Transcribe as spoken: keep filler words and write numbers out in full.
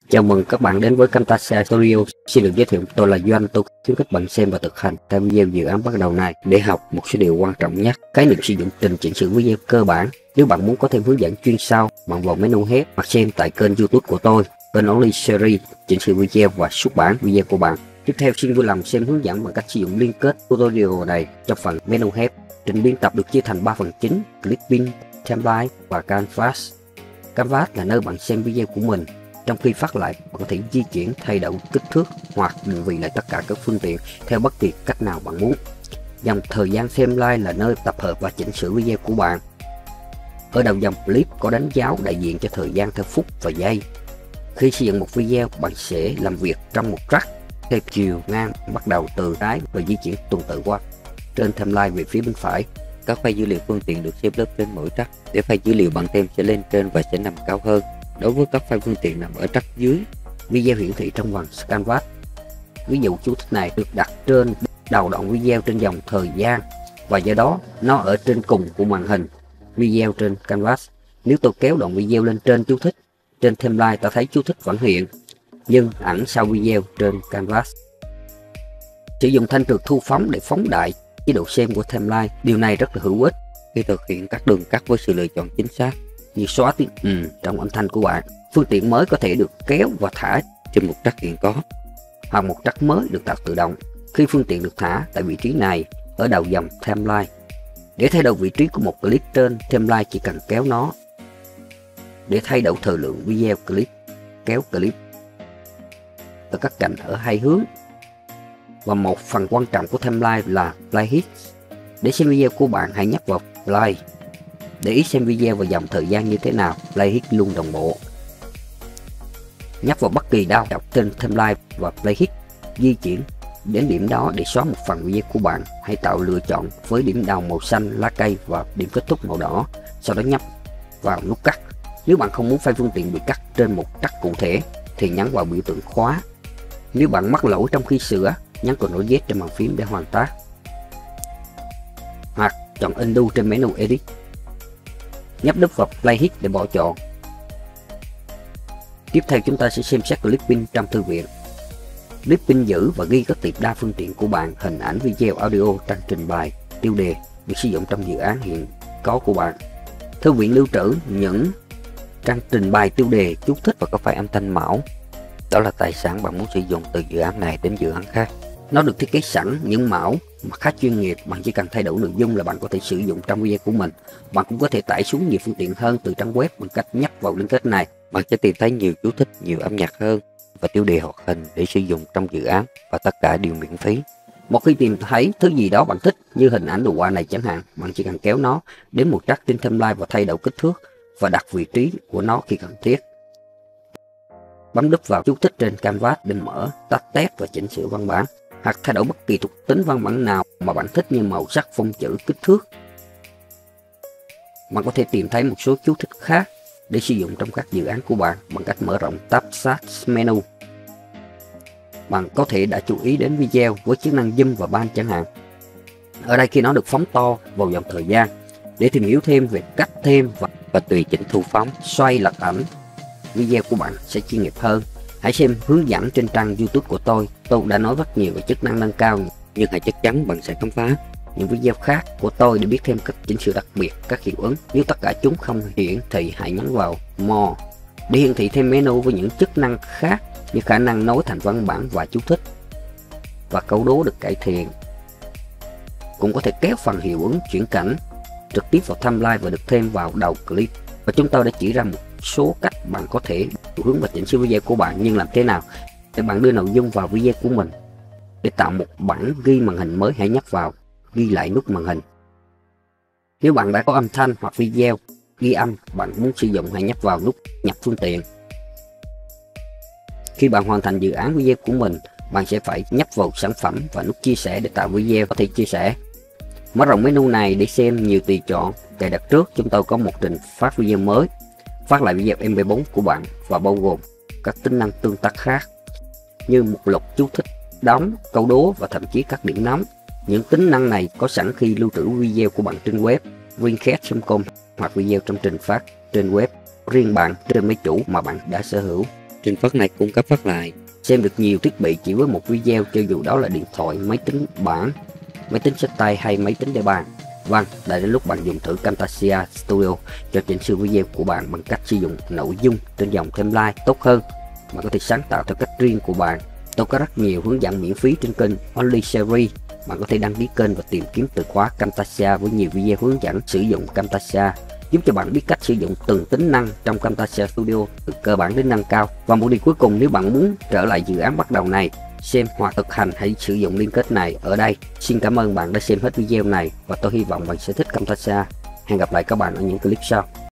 Chào mừng các bạn đến với Camtasia Studio. Xin được giới thiệu tôi là Doanh. Tôi khuyến khích bạn xem và thực hành theo video dự án bắt đầu này để học một số điều quan trọng nhất. Khái niệm sử dụng trình chỉnh sửa video cơ bản. Nếu bạn muốn có thêm hướng dẫn chuyên sâu, bạn vào menu Help hoặc xem tại kênh YouTube của tôi, kênh Only Series chỉnh sửa video và xuất bản video của bạn. Tiếp theo xin vui lòng xem hướng dẫn bằng cách sử dụng liên kết tutorial này trong phần menu Help. Trình biên tập được chia thành ba phần chính: Clipping, Template và Canvas. Canvas là nơi bạn xem video của mình. Trong khi phát lại, bạn có thể di chuyển, thay đổi kích thước hoặc định vị lại tất cả các phương tiện theo bất kỳ cách nào bạn muốn. Dòng thời gian Template là nơi tập hợp và chỉnh sửa video của bạn. Ở đầu dòng clip có đánh dấu đại diện cho thời gian theo phút và giây. Khi xây dựng một video, bạn sẽ làm việc trong một track theo chiều ngang, bắt đầu từ trái và di chuyển tuần tự qua trên Template về phía bên phải. Các file dữ liệu phương tiện được xếp lớp trên mỗi track để file dữ liệu bằng tem sẽ lên trên và sẽ nằm cao hơn. Đối với các file phương tiện nằm ở track dưới, video hiển thị trong phần Canvas. Ví dụ chú thích này được đặt trên đầu đoạn video trên dòng thời gian và do đó nó ở trên cùng của màn hình video trên Canvas. Nếu tôi kéo đoạn video lên trên chú thích trên Template, ta thấy chú thích vẫn hiện nhưng ẩn sau video trên Canvas. Sử dụng thanh trượt thu phóng để phóng đại chế độ xem của Template. Điều này rất là hữu ích khi thực hiện các đường cắt với sự lựa chọn chính xác như xóa tiếng ừ trong âm thanh của bạn. Phương tiện mới có thể được kéo và thả trên một track hiện có, hoặc một track mới được tạo tự động. Khi phương tiện được thả tại vị trí này ở đầu dòng Template, để thay đổi vị trí của một clip trên Template chỉ cần kéo nó. Để thay đổi thời lượng video clip, kéo clip ở các cạnh ở hai hướng. Và một phần quan trọng của Template là Playhead. Để xem video của bạn, hãy nhấp vào Play. Để ý xem video và dòng thời gian như thế nào, Playhead luôn đồng bộ. Nhấp vào bất kỳ đâu đọc trên Template và Playhead di chuyển đến điểm đó để xóa một phần video của bạn. Hãy tạo lựa chọn với điểm đầu màu xanh lá cây và điểm kết thúc màu đỏ, sau đó nhấp vào nút cắt. Nếu bạn không muốn file phương tiện bị cắt trên một track cụ thể thì nhấn vào biểu tượng khóa. Nếu bạn mắc lỗi trong khi sửa, nhấn Ctrl Z trên bàn phím để hoàn tất, hoặc chọn Undo trên menu Edit. Nhấp nút vào Playhead để bỏ chọn. Tiếp theo chúng ta sẽ xem xét Clipping trong thư viện. Clipping giữ và ghi các tiệp đa phương tiện của bạn, hình ảnh, video, audio, trang trình bày, tiêu đề được sử dụng trong dự án hiện có của bạn. Thư viện lưu trữ những trang trình bày, tiêu đề, chú thích và các file âm thanh mẫu. Đó là tài sản bạn muốn sử dụng từ dự án này đến dự án khác. Nó được thiết kế sẵn những mẫu mà khá chuyên nghiệp, bạn chỉ cần thay đổi nội dung là bạn có thể sử dụng trong video của mình. Bạn cũng có thể tải xuống nhiều phương tiện hơn từ trang web bằng cách nhấp vào liên kết này. Bạn sẽ tìm thấy nhiều chú thích, nhiều âm nhạc hơn và tiêu đề hoạt hình để sử dụng trong dự án, và tất cả đều miễn phí. Một khi tìm thấy thứ gì đó bạn thích như hình ảnh đồ họa này chẳng hạn, bạn chỉ cần kéo nó đến một track trên Template và thay đổi kích thước và đặt vị trí của nó khi cần thiết. Bấm đúp vào chú thích trên Canvas để mở, tắt test và chỉnh sửa văn bản, hoặc thay đổi bất kỳ thuộc tính văn bản nào mà bạn thích như màu sắc, phông chữ, kích thước. Bạn có thể tìm thấy một số chú thích khác để sử dụng trong các dự án của bạn bằng cách mở rộng tab Start menu. Bạn có thể đã chú ý đến video với chức năng zoom và pan chẳng hạn. Ở đây khi nó được phóng to vào dòng thời gian. Để tìm hiểu thêm về cách thêm và, và tùy chỉnh thu phóng, xoay lật ảnh, video của bạn sẽ chuyên nghiệp hơn. Hãy xem hướng dẫn trên trang YouTube của tôi. Tôi đã nói rất nhiều về chức năng nâng cao, nhưng hãy chắc chắn bạn sẽ khám phá những video khác của tôi để biết thêm các chỉnh sửa đặc biệt, các hiệu ứng. Nếu tất cả chúng không hiển thị, hãy nhấn vào More để hiển thị thêm menu với những chức năng khác như khả năng nối thành văn bản và chú thích, và câu đố được cải thiện. Cũng có thể kéo phần hiệu ứng chuyển cảnh trực tiếp vào Template và được thêm vào đầu clip. Và chúng tôi đã chỉ ra một số cách bạn có thể hướng và chỉnh sửa video của bạn. Nhưng làm thế nào để bạn đưa nội dung vào video của mình? Để tạo một bản ghi màn hình mới, hãy nhấp vào ghi lại nút màn hình. Nếu bạn đã có âm thanh hoặc video ghi âm bạn muốn sử dụng, hãy nhấp vào nút nhập phương tiện. Khi bạn hoàn thành dự án video của mình, bạn sẽ phải nhấp vào sản phẩm và nút chia sẻ để tạo video có thể chia sẻ. Mở rộng menu này để xem nhiều tùy chọn. Cài đặt trước, chúng tôi có một trình phát video mới, phát lại video em pê bốn của bạn và bao gồm các tính năng tương tác khác như mục lục, chú thích, đóng, câu đố và thậm chí các điểm nóng. Những tính năng này có sẵn khi lưu trữ video của bạn trên web Wincast chấm com hoặc video trong trình phát trên web riêng bạn trên máy chủ mà bạn đã sở hữu. trên phát này cung cấp phát lại. Xem được nhiều thiết bị chỉ với một video, cho dù đó là điện thoại, máy tính bảng, máy tính xách tay hay máy tính để bàn. Vâng, đã đến lúc bạn dùng thử Camtasia Studio cho chỉnh sửa video của bạn bằng cách sử dụng nội dung trên dòng timeline tốt hơn. Bạn có thể sáng tạo theo cách riêng của bạn. Tôi có rất nhiều hướng dẫn miễn phí trên kênh Only Series. Bạn có thể đăng ký kênh và tìm kiếm từ khóa Camtasia với nhiều video hướng dẫn sử dụng Camtasia, giúp cho bạn biết cách sử dụng từng tính năng trong Camtasia Studio từ cơ bản đến nâng cao. Và một điều cuối cùng, nếu bạn muốn trở lại dự án bắt đầu này, xem hoặc thực hành, hãy sử dụng liên kết này ở đây. Xin cảm ơn bạn đã xem hết video này và tôi hy vọng bạn sẽ thích Camtasia. Hẹn gặp lại các bạn ở những clip sau.